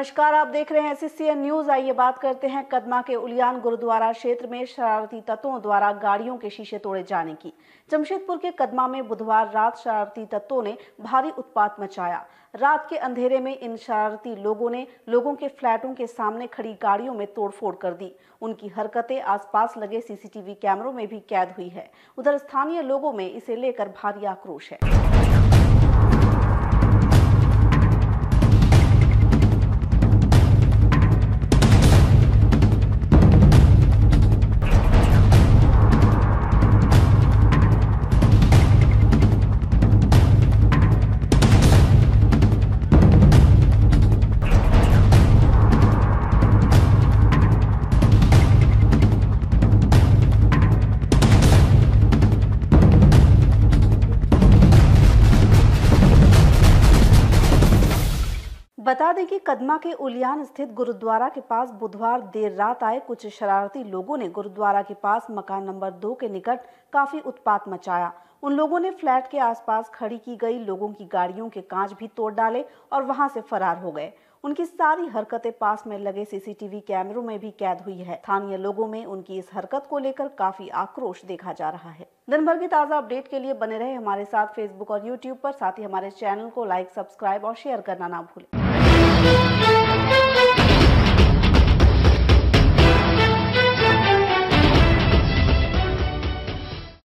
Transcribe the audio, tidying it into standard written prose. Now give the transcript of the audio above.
नमस्कार, आप देख रहे हैं SCN न्यूज। आइए बात करते हैं कदमा के उलियान गुरुद्वारा क्षेत्र में शरारती तत्वों द्वारा गाड़ियों के शीशे तोड़े जाने की। जमशेदपुर के कदमा में बुधवार रात शरारती तत्वों ने भारी उत्पात मचाया। रात के अंधेरे में इन शरारती लोगों ने लोगों के फ्लैटों के सामने खड़ी गाड़ियों में तोड़फोड़ कर दी। उनकी हरकतें आसपास लगे CCTV कैमरों में भी कैद हुई है। उधर स्थानीय लोगों में इसे लेकर भारी आक्रोश है। बता दें कि कदमा के उलियान स्थित गुरुद्वारा के पास बुधवार देर रात आए कुछ शरारती लोगों ने गुरुद्वारा के पास मकान नंबर 2 के निकट काफी उत्पात मचाया। उन लोगों ने फ्लैट के आसपास खड़ी की गई लोगों की गाड़ियों के कांच भी तोड़ डाले और वहां से फरार हो गए। उनकी सारी हरकतें पास में लगे CCTV कैमरों में भी कैद हुई है। स्थानीय लोगों में उनकी इस हरकत को लेकर काफी आक्रोश देखा जा रहा है। दिन भर की ताजा अपडेट के लिए बने रहे हमारे साथ Facebook और YouTube पर। साथ ही हमारे चैनल को लाइक, सब्सक्राइब और शेयर करना ना भूलें।